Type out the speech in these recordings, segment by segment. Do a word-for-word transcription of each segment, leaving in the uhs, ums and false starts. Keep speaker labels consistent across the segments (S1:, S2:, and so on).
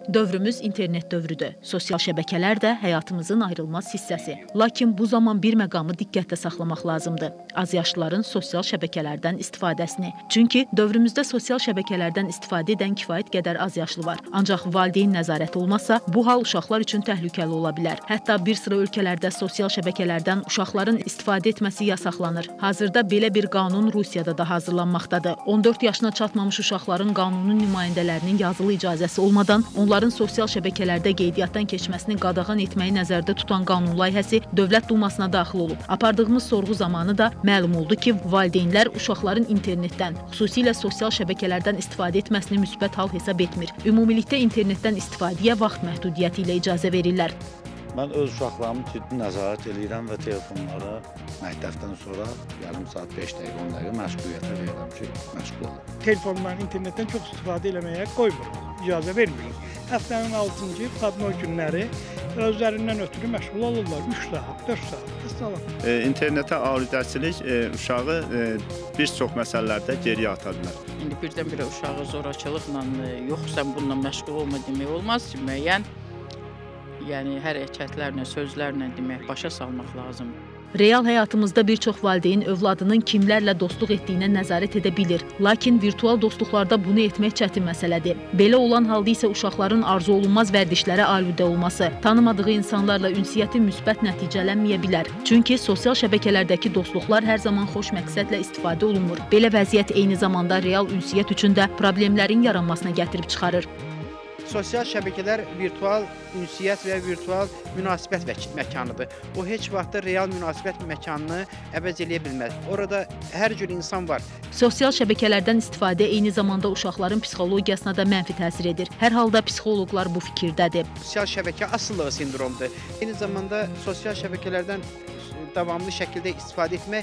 S1: Dövrümüz internet dövrüdür. Sosial şəbəkələr də həyatımızın ayrılmaz hissəsi. Lakin bu zaman bir məqamı diqqətdə saxlamaq lazımdır. Azyaşlıların sosial şəbəkələrdən istifadəsini. Çünki dövrümüzdə sosial şəbəkələrdən istifadə edən kifayət qədər azyaşlı var. Ancaq valideyn nəzarəti olmazsa, bu hal uşaqlar üçün təhlükəli ola bilər. Hətta bir sıra ölkələrdə sosial şəbəkələrdən uşaqların istifadə etməsi yasaqlanır. Hazırda belə bir qanun Rusiyada da hazırlanmaqdadır. on dörd yaşına çatmamış uşaqların qanunun nümayəndələrinin yazılı icazəsi olmadan onların sosial şəbəkələrdə qeydiyyatdan keçməsini qadağan etməyi nəzərdə tutan qanun layihəsi Dövlət Dumasına daxil olub. Apardığımız sorğu zamanı da məlum oldu ki, valideynlər uşaqların internetdən, xüsusilə sosial şəbəkələrdən istifadə etməsini müsbət hal hesab etmir. Ümumilikdə internetdən istifadəyə vaxt məhdudiyyəti ilə icazə verirlər.
S2: Mən öz uşaqlarımı ciddi nəzarət edirəm və telefonlara məktəbdən sonra yarım saat, beş dəqiqə, on dəqiqə məşğuliyyətə verirəm ki, məşğul olun.
S3: Telefonların internetdən çox istifadə eləməyə qoymuruq, icazə vermirik. Həftənin altıncı padno günləri özlərindən ötürü məşğul olurlar. üç saat, dörd saat, əsnalaq.
S4: E, internetə aludəçilik e, uşağı e, bir çox məsələlərdə geriyə ata bilər.
S5: İndi birdən-birə uşağı zorakılıqla, yox sən bununla məşğul olma demək olmaz ki, müəyyən yəni hərəkətlərlə, sözlərlə demək, başa salmaq lazımdır.
S1: Real həyatımızda bir çox valideyn övladının kimlərlə dostluq etdiyinə nəzarət edə bilir. Lakin virtual dostluqlarda bunu etmək çətin məsələdir. Belə olan halda isə uşaqların arzu olunmaz vərdişlərə aludə olması, tanımadığı insanlarla ünsiyyəti müsbət nəticələnməyə bilər. Çünki sosial şəbəkələrdəki dostluqlar hər zaman xoş məqsədlə istifadə olunmur. Belə vəziyyət eyni zamanda real ünsiyyət üçün də problemlərin yaranmasına gətirib çıxarır.
S6: Sosial şəbəkələr virtual ünsiyyət və virtual münasibət məkanıdır. O heç vaxt real münasibət məkanını əvəz eləyə bilməz. Orada hər cür insan var.
S1: Sosial şəbəkələrdən istifadə eyni zamanda uşaqların psixologiyasına da mənfi təsir edir. Hər halda psixoloqlar bu fikirdədir.
S6: Sosial şəbəkə asıllığı sindromudur. Eyni zamanda sosial şəbəkələrdən davamlı şəkildə istifadə etmək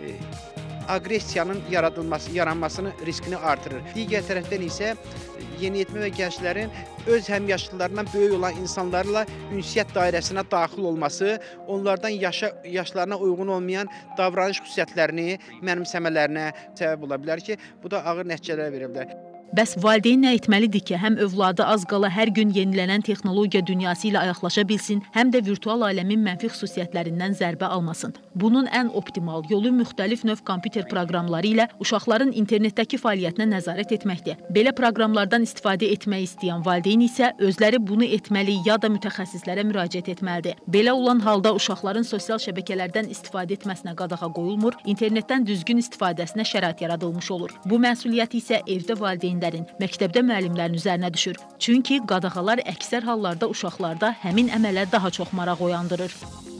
S6: aqressiyanın yaradılması, yaranmasını riskini artırır. Digər tərəfdən isə yeniyetmə və gənclərin öz həmyaşlılarından böyük olan insanlarla ünsiyyət dairəsinə daxil olması, onlardan yaşa, yaşlarına uyğun olmayan davranış xüsusiyyətlərini mənimsəmələrinə səbəb ola bilər ki, bu da ağır nəticələr verir bilər.
S1: Bəs valideyn nə etməlidir ki, həm övladı az qala hər gün yenilənən texnologiya dünyası ilə ayaqlaşa bilsin, həm də virtual aləmin mənfi xüsusiyyətlərindən zərbə almasın? Bunun ən optimal yolu müxtəlif növ kompüter proqramları ilə uşaqların internetdəki fəaliyyətinə nəzarət etməkdir. Belə proqramlardan istifadə etmək istəyən valideyn isə özləri bunu etməli ya da mütəxəssislərə müraciət etməlidir. Belə olan halda uşaqların sosial şəbəkələrdən istifadə etməsinə qadağa qoyulmur, internetdən düzgün istifadəsinə şərait yaradılmış olur. Bu məsuliyyət isə evdə valideynlər məktəbdə müəllimlərin üzərinə düşür. Çünki qadağalar əksər hallarda uşaqlarda həmin əmələ daha çox maraq oyandırır.